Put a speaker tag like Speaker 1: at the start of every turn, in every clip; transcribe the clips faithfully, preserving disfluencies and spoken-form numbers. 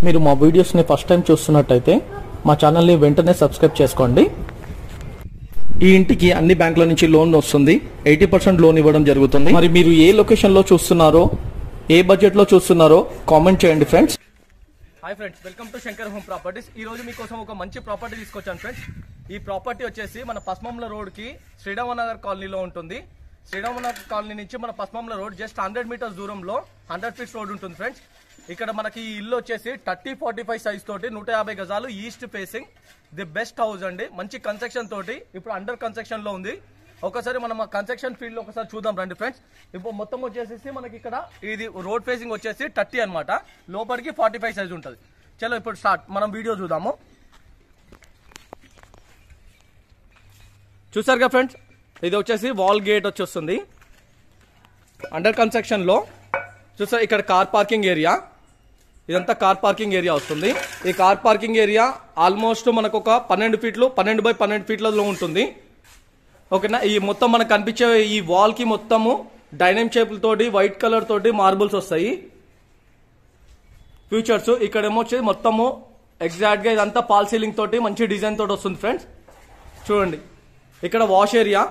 Speaker 1: మీరు మా వీడియోస్ ని ఫస్ట్ టైం చూస్తున్నట్టయితే మా ఛానల్ ని వెంటనే సబ్స్క్రైబ్ చేసుకోండి। ఈ ఇంటికి అన్ని బ్యాంకుల నుంచి లోన్ వస్తుంది, ఎయిటీ పర్సెంట్ లోన్ ఇవ్వడం జరుగుతుంది। మరి మీరు ఏ లొకేషన్ లో చూస్తున్నారో, ఏ బడ్జెట్ లో చూస్తున్నారో కామెంట్ చేయండి friends.
Speaker 2: Hi friends, welcome to Shankar home properties. ఈ రోజు మీకోసం ఒక మంచి ప్రాపర్టీ తీసుకొచ్చాను ఫ్రెండ్స్। ఈ ప్రాపర్టీ వచ్చేసి మన పస్మంల రోడ్ కి శ్రీరామనగర్ కాలనీలో ఉంటుంది। శ్రీరామనగర్ కాలనీ నుంచి మన Pasmamla road just hundred meters దూరంలో హండ్రెడ్ ఫీట్స్ రోడ్ ఉంటుంది ఫ్రెండ్స్। ఇక్కడ మనకి ఈ ఇల్లు వచ్చేసి థర్టీ ఫార్టీ ఫైవ్ సైజ్ తోటి నూట యాభై గజాలు east facing the best house అండి। మంచి కన్స్ట్రక్షన్ తోటి ఇప్పుడు అండర్ కన్స్ట్రక్షన్ లో ఉంది। ఒకసారి మనం కన్స్ట్రక్షన్ ఫీల్డ్ లో ఒకసారి చూద్దాం రండి ఫ్రెండ్స్। ఇప్పుడు మొత్తం వచ్చేసి మనకి ఇక్కడ ఇది రోడ్ ఫేసింగ్ వచ్చేసి థర్టీ అనమాట, లోపలికి ఫార్టీ ఫైవ్ సైజ్ ఉంటుంది। చలో ఇప్పుడు స్టార్ట్, మనం వీడియో చూద్దాము। చూసారుగా ఫ్రెండ్స్, ఇది వచ్చేసి వాల్ గేట్ వచ్చేస్తుంది అండర్ కన్స్ట్రక్షన్ లో। చూసారు ఇక్కడ కార్ పార్కింగ్ ఏరియా, ఇదంతా కార్ పార్కింగ్ ఏరియా వస్తుంది। ఈ కార్ పార్కింగ్ ఏరియా ఆల్మోస్ట్ మనకు ఒక పన్నెండు ఫీట్లు పన్నెండు బై పన్నెండు ఫీట్లలో ఉంటుంది, ఓకేనా। ఈ మొత్తం మనకు కనిపించే ఈ వాల్ కి మొత్తము డైనమిక్ షేప్ తోటి వైట్ కలర్ తోటి మార్బుల్స్ వస్తాయి ఫ్యూచర్స్। ఇక్కడ ఏమో వచ్చి మొత్తము ఎగ్జాక్ట్ గా ఇదంతా పాల్ సీలింగ్ తోటి మంచి డిజైన్ తోటి వస్తుంది ఫ్రెండ్స్। చూడండి ఇక్కడ వాష్ ఏరియా,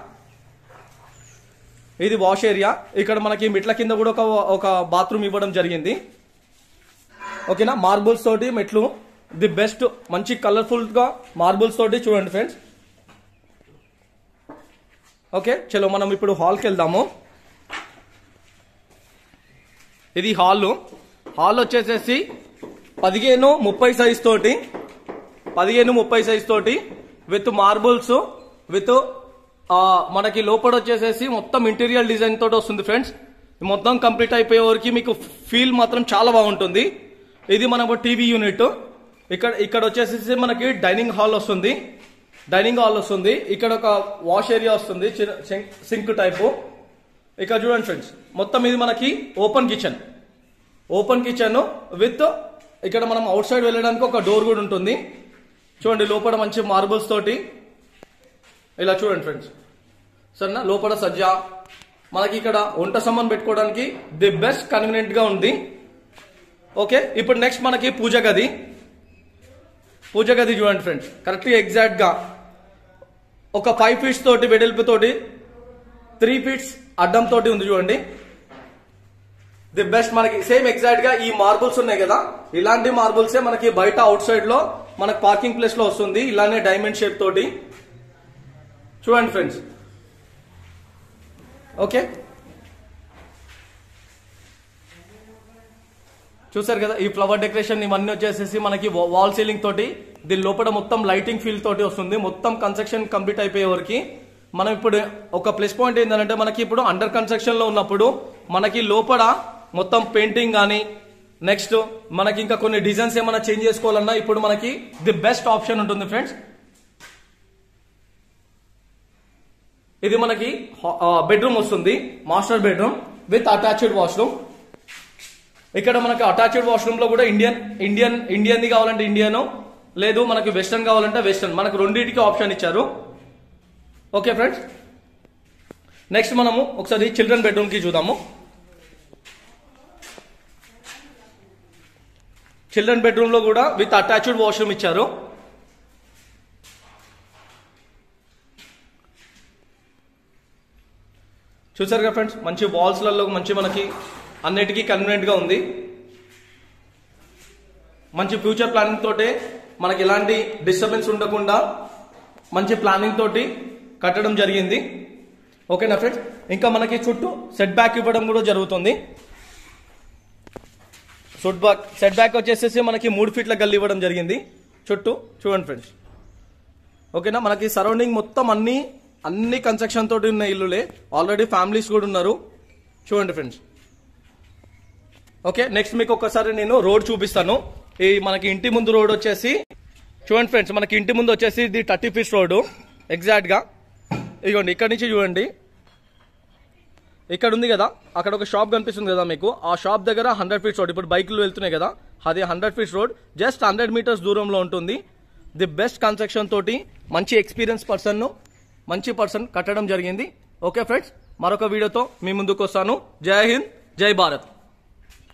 Speaker 2: ఇది వాష్ ఏరియా। ఇక్కడ మనకి మెట్ల కింద కూడా ఒక ఒక బాత్రూమ్ ఇవ్వడం జరిగింది, ఓకేనా। మార్బుల్స్ తోటి మెట్లు ది బెస్ట్, మంచి కలర్ఫుల్ గా మార్బుల్స్ తోటి చూడండి ఫ్రెండ్స్, ఓకే। చలో మనం ఇప్పుడు హాల్కి వెళ్దాము। ఇది హాల్, హాల్ వచ్చేసేసి పదిహేను ముప్పై సైజ్ తోటి పదిహేను ముప్పై సైజ్ తోటి విత్ మార్బుల్స్ విత్ మనకి లోపల వచ్చేసేసి మొత్తం ఇంటీరియర్ డిజైన్ తోటి వస్తుంది ఫ్రెండ్స్। మొత్తం కంప్లీట్ అయిపోయే వరకు మీకు ఫీల్ మాత్రం చాలా బాగుంటుంది। ఇది మనకు టీవీ యూనిట్, ఇక్కడ ఇక్కడ వచ్చేసేసి మనకి డైనింగ్ హాల్ వస్తుంది డైనింగ్ హాల్ వస్తుంది ఇక్కడ ఒక వాష్ ఏరియా వస్తుంది, సింక్ టైపు। ఇక్కడ చూడండి ఫ్రెండ్స్, మొత్తం ఇది మనకి open kitchen open kitchen with ఇక్కడ మనం అవుట్ సైడ్ వెళ్ళడానికి ఒక డోర్ కూడా ఉంటుంది। చూడండి లోపల మంచి మార్బుల్స్ తోటి ఇలా చూడండి ఫ్రెండ్స్, సరేనా। లోపల సజ్జా మనకి ఇక్కడ వంట సామాన్ పెట్టుకోవడానికి ది బెస్ట్ కన్వీనియంట్ గా ఉంది, ఓకే। ఇప్పుడు నెక్స్ట్ మనకి పూజ గది పూజ గది చూడండి ఫ్రెండ్స్, కరెక్ట్ ఎగ్జాక్ట్ గా ఒక ఫైవ్ ఫీట్స్ తోటి వెడల్పు తోటి త్రీ ఫీట్స్ అడ్డం తోటి ఉంది చూడండి, ది బెస్ట్। మనకి సేమ్ ఎగ్జాక్ట్ గా ఈ మార్బుల్స్ ఉన్నాయి కదా, ఇలాంటి మార్బుల్సే మనకి బయట అవుట్ సైడ్ లో మనకి పార్కింగ్ ప్లేస్ లో వస్తుంది, ఇలానే డైమండ్ షేప్ తోటి చూడండి ఫ్రెండ్స్, ఓకే। చూసారు కదా ఈ ఫ్లవర్ డెకరేషన్ ఇవన్నీ వచ్చేసేసి మనకి వాల్ సీలింగ్ తోటి దీని లోపల మొత్తం లైటింగ్ ఫీల్ తోటి వస్తుంది। మొత్తం కన్స్ట్రక్షన్ కంప్లీట్ అయిపోయే వరకు మనం ఇప్పుడు ఒక ప్లస్ పాయింట్ ఏంటంటే మనకి ఇప్పుడు అండర్ కన్స్ట్రక్షన్ లో ఉన్నప్పుడు మనకి లోపల మొత్తం పెయింటింగ్ కానీ నెక్స్ట్ మనకి ఇంకా కొన్ని డిజైన్స్ ఏమైనా చేంజ్ చేసుకోవాలన్నా ఇప్పుడు మనకి ది బెస్ట్ ఆప్షన్ ఉంటుంది ఫ్రెండ్స్। ఇది మనకి బెడ్రూమ్ వస్తుంది, master bedroom with attached washroom. ఇక్కడ మనకి అటాచ్డ్ వాష్రూమ్ లో కూడా ఇండియన్ ఇండియన్ ఇండియన్ కావాలంటే ఇండియన్, లేదు మనకి వెస్టర్న్ కావాలంటే వెస్టర్న్, మనకు రెండింటికి ఆప్షన్ ఇచ్చారు, ఓకే ఫ్రెండ్స్। నెక్స్ట్ మనము ఒకసారి చిల్డ్రన్ బెడ్రూమ్ కి చూద్దాము। చిల్డ్రన్ బెడ్రూమ్ లో కూడా విత్ అటాచ్డ్ వాష్రూమ్ ఇచ్చారు, చూసారు కదా ఫ్రెండ్స్, మంచి వాల్స్ లలో మంచి మనకి అన్నిటికీ కన్వీనియంట్ గా ఉంది, మంచి ఫ్యూచర్ ప్లానింగ్ తోటే మనకి ఎలాంటి డిస్టర్బెన్స్ ఉండకుండా మంచి ప్లానింగ్ తోటి కట్టడం జరిగింది, ఓకేనా ఫ్రెండ్స్। ఇంకా మనకి చుట్టూ సెట్ బ్యాక్ ఇవ్వడం కూడా జరుగుతుంది। సెట్ బ్యాక్ సెట్ బ్యాక్ వచ్చేసేసి మనకి మూడు ఫీట్ల గల్లి ఇవ్వడం జరిగింది చుట్టూ, చూడండి ఫ్రెండ్స్, ఓకేనా। మనకి సరౌండింగ్ మొత్తం అన్ని అన్ని కన్స్ట్రక్షన్ తోటి ఉన్న ఇల్లులే, ఆల్రెడీ ఫ్యామిలీస్ కూడా ఉన్నారు, చూడండి ఫ్రెండ్స్, ఓకే। నెక్స్ట్ మీకు ఒకసారి నేను రోడ్ చూపిస్తాను। ఈ మనకి ఇంటి ముందు రోడ్ వచ్చేసి చూడండి ఫ్రెండ్స్, మనకి ఇంటి ముందు వచ్చేసి ఇది థర్టీ ఫీట్స్ రోడ్ ఎగ్జాక్ట్ గా, ఇదిగోండి ఇక్కడ నుంచి చూడండి, ఇక్కడ ఉంది కదా అక్కడ ఒక షాప్ కనిపిస్తుంది కదా మీకు, ఆ షాప్ దగ్గర హండ్రెడ్ ఫీట్స్ రోడ్, ఇప్పుడు బైకులు వెళ్తున్నాయి కదా అది hundred feets road just hundred meters దూరంలో ఉంటుంది। ది బెస్ట్ కన్స్ట్రక్షన్ తోటి మంచి ఎక్స్పీరియన్స్ పర్సన్ మంచి పర్సన్ కట్టడం జరిగింది, ఓకే ఫ్రెండ్స్। మరొక వీడియోతో మీ ముందుకు వస్తాను। జై హింద్, జై భారత్।